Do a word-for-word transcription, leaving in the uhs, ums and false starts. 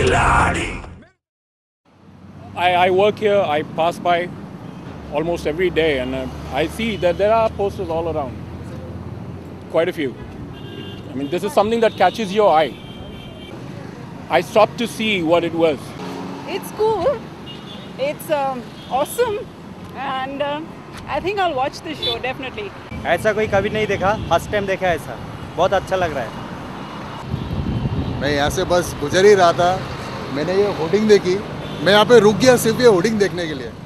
Khiladi. I, I work here, I pass by almost every day, and uh, I see that there are posters all around. Quite a few. I mean, this is something that catches your eye. I stopped to see what it was. It's cool. It's um, awesome, and uh, I think I'll watch this show definitely. ऐसा कोई कभी नहीं देखा, first time देखा ऐसा, बहुत अच्छा लग रहा है। मैं यहाँ से बस गुजर ही रहा था, मैंने ये होर्डिंग देखी, मैं यहाँ पे रुक गया सिर्फ ये होर्डिंग देखने के लिए।